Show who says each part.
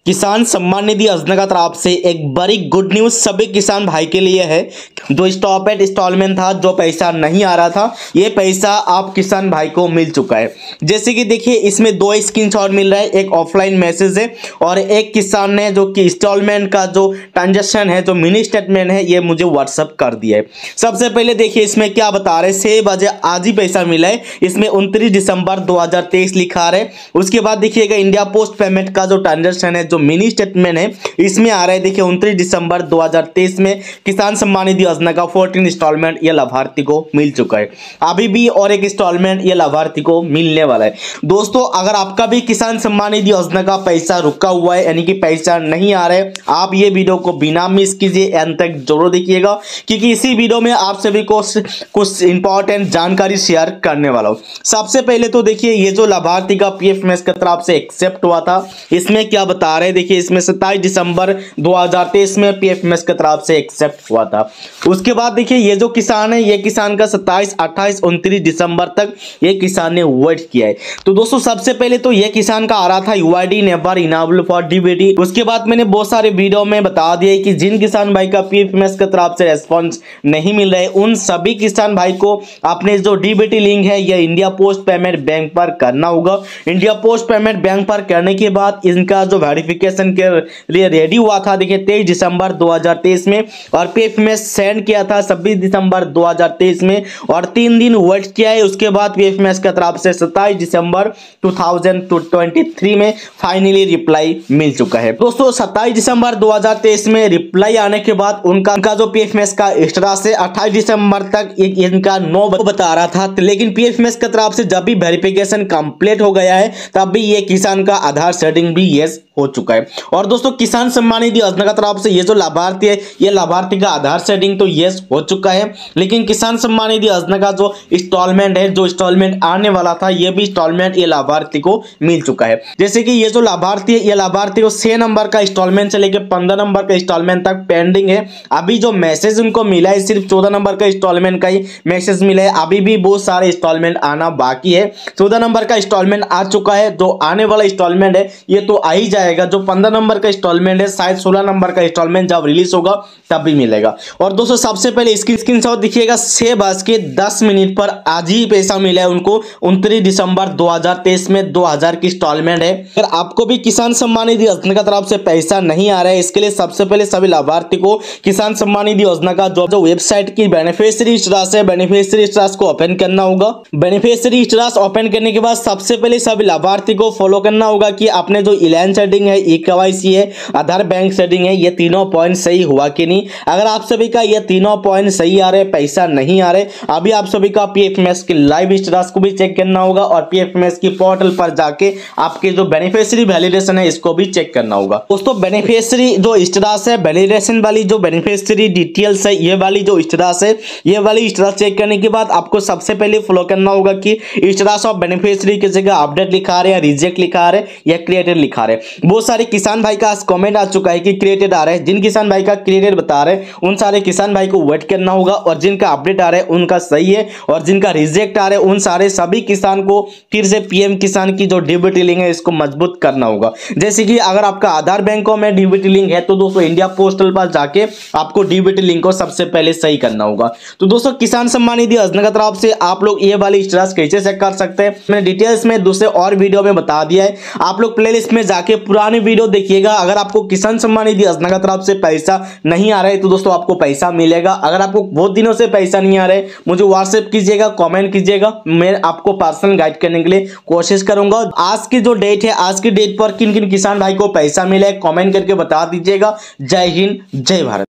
Speaker 1: किसान सम्मान निधि योजना की तरफ से एक बड़ी गुड न्यूज सभी किसान भाई के लिए है। जो स्टॉप एट इंस्टॉलमेंट था, जो पैसा नहीं आ रहा था, ये पैसा आप किसान भाई को मिल चुका है। जैसे कि देखिए इसमें दो स्क्रीनशॉट मिल रहा है, एक ऑफलाइन मैसेज है और एक किसान ने जो कि इंस्टॉलमेंट का जो ट्रांजेक्शन है, जो मिनी स्टेटमेंट है, ये मुझे व्हाट्सअप कर दिया है। सबसे पहले देखिए इसमें क्या बता रहे हैं, 6 बजे आज ही पैसा मिला है। इसमें 29 दिसंबर 2023 लिखा है। उसके बाद देखिएगा इंडिया पोस्ट पेमेंट का जो ट्रांजेक्शन है, जो मिनी स्टेटमेंट है, इसमें आ रहा है। देखिए 29 दिसंबर 2023 में किसान सम्मान निधि योजना का 14 इंस्टॉलमेंट ये लाभार्थी को मिल चुका है। अभी भी और एक इंस्टॉलमेंट ये लाभार्थी को मिलने वाला है। दोस्तों अगर आपका भी किसान सम्मान निधि योजना का पैसा रुका हुआ है, यानी कि पैसा नहीं आ रहा है, आप ये वीडियो को बिना मिस कीजिए, अंत तक जरूर देखिएगा, क्योंकि इसी वीडियो में आप सभी को कुछ इंपॉर्टेंट जानकारी शेयर करने वाला हूँ। सबसे पहले तो देखिए ये जो लाभार्थी का पीएफएमएस की तरफ से एक्सेप्ट हुआ था, इसमें क्या बता रहे हैं, देखिए इसमें 27 दिसंबर 2023 में पीएफएमएस की तरफ से एक्सेप्ट हुआ था। उसके बाद देखिए ये जो किसान है, ये किसान का 27, 28, 29 दिसंबर तक ये किसान ने वेट किया है। तो दोस्तों सबसे पहले तो ये किसान का आ रहा था UID never enable for DBT. उसके बाद मैंने बहुत सारे वीडियो में बता दिया कि जिन किसान भाई का पीएफएमएस की तरफ से रेस्पॉन्स नहीं मिल रहा है, उन सभी किसान भाई को अपने जो डीबीटी लिंक है ये इंडिया पोस्ट पेमेंट बैंक पर करना होगा। इंडिया पोस्ट पेमेंट बैंक पर करने के बाद इनका जो वेरिफिकेशन के लिए रेडी हुआ था, देखिए 23 दिसंबर 2023 में, और पीएफएमएस सेंड किया था 26 दिसंबर 2023 में, और 3 दिन वेट किया है। उसके बाद पीएफएमएस की तरफ से 27 दिसंबर 2023 में फाइनली रिप्लाई मिल चुका है। दोस्तों 27 दिसंबर 2023 में रिप्लाई आने के बाद उनका जो पीएफएमएस का स्टेटस है 28 दिसंबर तक इनका 9 बता रहा था, लेकिन पीएफएमएस की तरफ से जब भी वेरिफिकेशन कंप्लीट हो गया है तब भी ये किसान का आधार सेटिंग भी यस हो चुका है। और दोस्तों किसान सम्मान निधि योजना की तरफ से ये जो लाभार्थी है, ये लाभार्थी का आधार सेटिंग तो यस हो चुका है, लेकिन किसान सम्मान निधि योजना का जो इंस्टॉलमेंट है, जो इंस्टॉलमेंट आने वाला था, ये भी इंस्टॉलमेंट ये लाभार्थी को मिल चुका है। जैसे कि ये जो लाभार्थी है, ये लाभार्थी को 6 नंबर का इंस्टॉलमेंट से लेकर 15 नंबर का इंस्टॉलमेंट तक पेंडिंग है। अभी जो मैसेज उनको मिला है सिर्फ 14 नंबर का इंस्टॉलमेंट का ही मैसेज मिला है। अभी भी बहुत सारे इंस्टॉलमेंट आना बाकी है। 14 नंबर का इंस्टॉलमेंट आ चुका है, जो आने वाला इंस्टॉलमेंट है ये तो आ ही जाएगा। जो 15 नंबर का इंस्टॉलमेंट है, शायद 16 नंबर का इंस्टॉलमेंट जब रिलीज होगा तब भी मिलेगा। और दोस्तों सबसे पहले स्क्रीनशॉट दिखिएगा, 6:10 पर आज ही पैसा मिला है उनको। 29 दिसंबर 2023 में 2000 की इंस्टॉलमेंट है। अगर आपको भी किसान सम्मान निधि योजना की तरफ से पैसा नहीं आ रहा है, इसके लिए सबसे पहले सभी लाभार्थी को किसान सम्मान निधि योजना का जो वेबसाइट की बेनिफिशियरी स्टेटस है, बेनिफिशियरी स्टेटस को ओपन करना होगा। बेनिफिशियरी स्टेटस ओपन करने के बाद सबसे पहले सभी लाभार्थी को फॉलो करना होगा कि आपने जो इलान सेटिंग है, ई-केवाईसी है, आधार बैंक सेटिंग है, ये तीनों पॉइंट सही हुआ कि नहीं। अगर आप सभी का ये तीनों पॉइंट सही आ रहे, पैसा नहीं आ रहे, अभी आप सभी का पीएफएमएस की लाइव स्टेटस को भी चेक करना होगा और पीएफएमएस की पोर्टल पर जाके आपके जो बेनिफिशियरी वैलिडेशन है इसको भी चेक करना होगा। दोस्तों बेनिफिशियरी जो स्टेटस है, वैलिडेशन वाली जो बेनिफिशियरी डिटेल्स है, ये वाली जो स्टेटस है, ये वाली स्टेटस चेक करने के बाद आपको सबसे पहले फॉलो करना होगा कि स्टेटस ऑफ बेनिफिशियरी की जगह अपडेट लिखा रहे, रिजेक्ट लिखा रहे या क्रिएटेड लिखा रहे। बहुत सारे किसान भाई का कमेंट आ चुका है कि क्रिएटेड आ रहा है। जिन किसान भाई का क्रिएटेड बता रहे हैं उन सारे किसान भाई को वेट करना होगा, और जिनका अपडेट आ रहा है उनका सही है, और जिनका रिजेक्ट आ रहा है उन सारे सभी किसान को फिर से पीएम किसान की जो डीबीटी लिंक है इसको मजबूत करना होगा। जैसे कि अगर आपका आधार बैंकों में डीबीटी लिंक है तो दोस्तों इंडिया पोस्टल पर जाके आपको डीबीटी लिंक को सबसे पहले सही करना होगा। तो दोस्तों किसान सम्मान निधि योजना की तरफ से आप लोग ये वाली स्टेटस कैसे चेक कर सकते हैं, मैंने डिटेल्स में दूसरे और वीडियो में बता दिया है। आप लोग प्लेलिस्ट में जाके पुरानी वीडियो देखिएगा। अगर आपको किसान सम्मान निधि योजना की तरफ से पैसा नहीं आ रहा है तो दोस्तों आपको पैसा मिलेगा। अगर आपको बहुत दिनों से पैसा नहीं आ रहा है, मुझे व्हाट्सएप कीजिएगा, कमेंट कीजिएगा, मैं आपको पर्सनल गाइड करने के लिए कोशिश करूंगा। आज की जो डेट है, आज की डेट पर किन किन किसान भाई को पैसा मिला है कमेंट करके बता दीजिएगा। जय हिंद, जय भारत।